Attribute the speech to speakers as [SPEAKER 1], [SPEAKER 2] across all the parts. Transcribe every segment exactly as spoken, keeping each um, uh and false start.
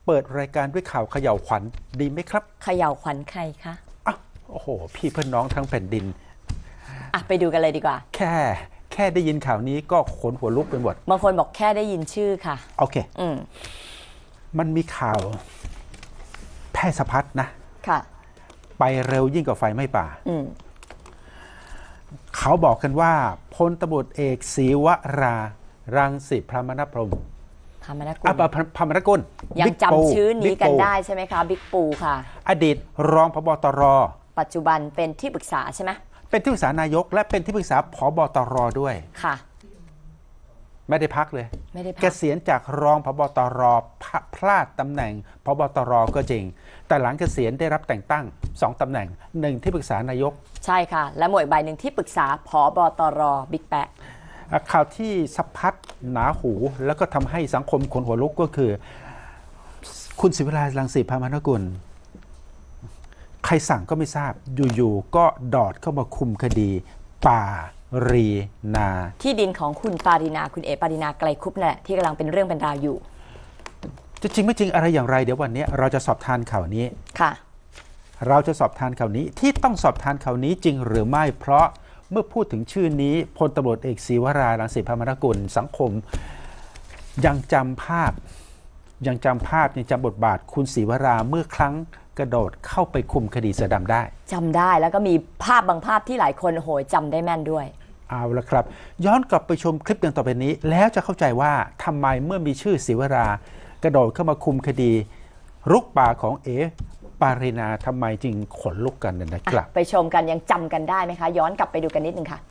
[SPEAKER 1] เปิดรายการด้วยข่าวเขย่าวขวัญดีไหมครับ
[SPEAKER 2] เขย่าวขวัญใครคะ
[SPEAKER 1] อ่ะโอ้โหพี่เพื่อนน้องทั้งแผ่นดิน
[SPEAKER 2] อ่ะไปดูกันเลยดีกว่า
[SPEAKER 1] แค่แค่ได้ยินข่าวนี้ก็ขนหัวลุกไปหมด
[SPEAKER 2] บางคนบอกแค่ได้ยินชื่อค่ะ
[SPEAKER 1] โอเค
[SPEAKER 2] อืม
[SPEAKER 1] มันมีข่าวแพร่สะพัดนะ
[SPEAKER 2] ค่ะ
[SPEAKER 1] ไปเร็วยิ่งกว่าไฟไหม้ป่า
[SPEAKER 2] อืม
[SPEAKER 1] เขาบอกกันว่าพลตำรวจเอกศรีวรารังสิพรามนพรหม
[SPEAKER 2] พรามนกุล
[SPEAKER 1] อ่ะพรามนกุล
[SPEAKER 2] ยังจำชื่อนี้กันได้ใช่ไหมคะบิ๊กปูค่ะ
[SPEAKER 1] อดีตรองผบตร
[SPEAKER 2] ปัจจุบันเป็นที่ปรึกษาใช่ไหม
[SPEAKER 1] เป็นที่ปรึกษานายกและเป็นที่ปรึกษาผบตรด้วย
[SPEAKER 2] ค่ะ
[SPEAKER 1] ไม่ได้พักเลย
[SPEAKER 2] ไม่ได้พัก
[SPEAKER 1] เกษียณจากรองผบตรพลาดตำแหน่งผบตรก็จริงแต่หลังเกษียณได้รับแต่งตั้งสองตำแหน่งหนึ่งที่ปรึกษานายก
[SPEAKER 2] ใช่ค่ะและหมวดใบหนึ่งที่ปรึกษาผบตรบิ๊กแปะ
[SPEAKER 1] ข่าวที่สะพัดหนาหูแล้วก็ทำให้สังคมขนหัวลุกก็คือคุณศิวรารังสิพรามนกุลใครสั่งก็ไม่ทราบอยู่ๆก็ดอดเข้ามาคุมคดีป่ารีนา
[SPEAKER 2] ที่ดินของคุณปารีนาคุณเอปารีนาไกลคุปนั่นแหละที่กำลังเป็นเรื่องเป็นราวอยู่
[SPEAKER 1] จะจริงไม่จริงอะไรอย่างไรเดี๋ยววันนี้เราจะสอบทานข่าวนี้
[SPEAKER 2] ค่ะ
[SPEAKER 1] เราจะสอบทานข่าวนี้ที่ต้องสอบทานข่าวนี้จริงหรือไม่เพราะเมื่อพูดถึงชื่อนี้พลตำรวจเอกศรีวรารังสิพรามนกุลสังคมยังจำภาพยังจำภาพยังจำบทบาทคุณศรีวราเมื่อครั้งกระโดดเข้าไปคุมคดีเสือดำได้
[SPEAKER 2] จำได้แล้วก็มีภาพบางภาพที่หลายคนโหยจำได้แม่นด้วย
[SPEAKER 1] เอาละครับย้อนกลับไปชมคลิปดังต่อไปนี้แล้วจะเข้าใจว่าทำไมเมื่อมีชื่อศรีวรากระโดดเข้ามาคุมคดีรุกป่าของเอปารีนาทำไมจึงขนลุกกันนะครับ
[SPEAKER 2] ไปชมกันยังจำกันได้ไหมคะย้อนกลับไปดูกันนิดนึงค่ะ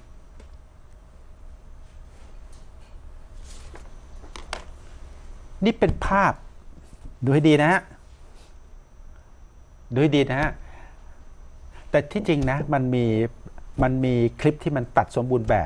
[SPEAKER 1] นี่เป็นภาพดูให้ดีนะฮะดูให้ดีนะฮะแต่ที่จริงนะมันมีมันมีคลิปที่มันตัดสมบูรณ์แบบ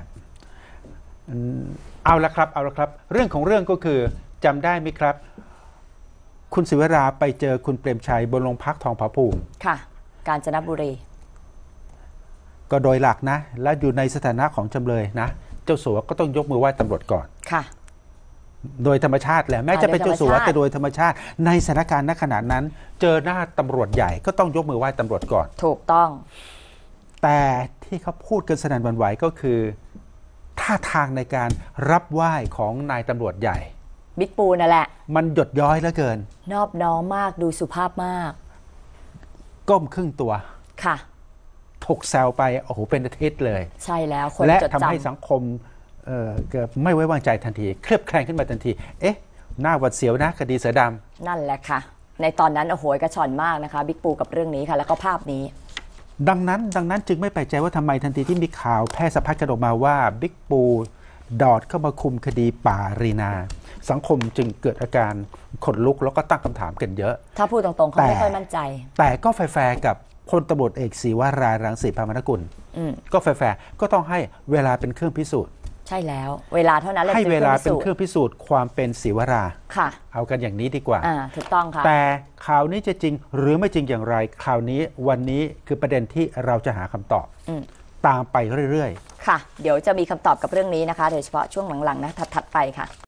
[SPEAKER 1] เอาละครับเอาละครับเรื่องของเรื่องก็คือจำได้ไหมครับคุณศิวราไปเจอคุณเปรมชัยบนโรงพักทองผาภูมิ
[SPEAKER 2] ค่ะกาญจนบุรี
[SPEAKER 1] ก็โดยหลักนะและอยู่ในสถานะของจำเลยนะเจ้าสัวก็ต้องยกมือไหว้ตำรวจก่อน
[SPEAKER 2] ค่ะ
[SPEAKER 1] โดยธรรมชาติแหละแม้จะเป็นเจ้าสัวแต่โดยธรรมชาติในสถานการณ์ณขณะนั้นเจอหน้าตำรวจใหญ่ก็ต้องยกมือไหว้ตำรวจก่อน
[SPEAKER 2] ถูกต้อง
[SPEAKER 1] แต่ที่เขาพูดกันสนั่นหวั่นไหวก็คือท่าทางในการรับไหว้ของนายตำรวจใหญ่
[SPEAKER 2] บิ๊กปูนั่นแหละ
[SPEAKER 1] มันหยดย้อยเหลือเกิน
[SPEAKER 2] นอบน้อมมากดูสุภาพมาก
[SPEAKER 1] ก้มครึ่งตัว
[SPEAKER 2] ค่ะ
[SPEAKER 1] ถกแซวไปโอ้โหเป็นอาทิตย์เลย
[SPEAKER 2] ใช่แล้วคน
[SPEAKER 1] และทำให้สังคมเอ่อเกิดไม่ไว้วางใจทันทีเคลือบแคลงขึ้นมาทันทีเอ๊ะหน้าหวัดเสียวนะคดีเสือดำ
[SPEAKER 2] นั่นแหละค่ะในตอนนั้นโอ้โหกระชอนมากนะคะบิ๊กปูกับเรื่องนี้ค่ะแล้วก็ภาพนี้
[SPEAKER 1] ดังนั้นดังนั้นจึงไม่แปลกใจว่าทำไมทันทีที่มีข่าวแพร่สะพัดกันออกมาว่าบิ๊กปูดอดเข้ามาคุมคดีป่ารีนาสังคมจึงเกิดอาการขนลุกแล้วก็ตั้งคำถามกันเยอะ
[SPEAKER 2] ถ้าพูดตรงๆเขาไม่ค่อยมั่นใจ
[SPEAKER 1] แต่ก็แฟร์ๆกับพลตำรวจเอกศรีวรารังสิพรามนกุลก็แฟร์ๆก็ต้องให้เวลาเป็นเครื่องพิสูจน์
[SPEAKER 2] ใช่แล้วเวลาเท่านั้น
[SPEAKER 1] ให้เวลาเป็นเครื่องพิสูจน์ความเป็นศรีวรา
[SPEAKER 2] ค่ะ
[SPEAKER 1] เอากันอย่างนี้ดีกว่า
[SPEAKER 2] อ่าถูกต้องค่ะ
[SPEAKER 1] แต่ข่าวนี้จะจริงหรือไม่จริงอย่างไรข่าวนี้วันนี้คือประเด็นที่เราจะหาคำตอบตามไปเรื่อย
[SPEAKER 2] ๆค่ะเดี๋ยวจะมีคำตอบกับเรื่องนี้นะคะโดยเฉพาะช่วงหลังๆนะถัดๆไปค่ะ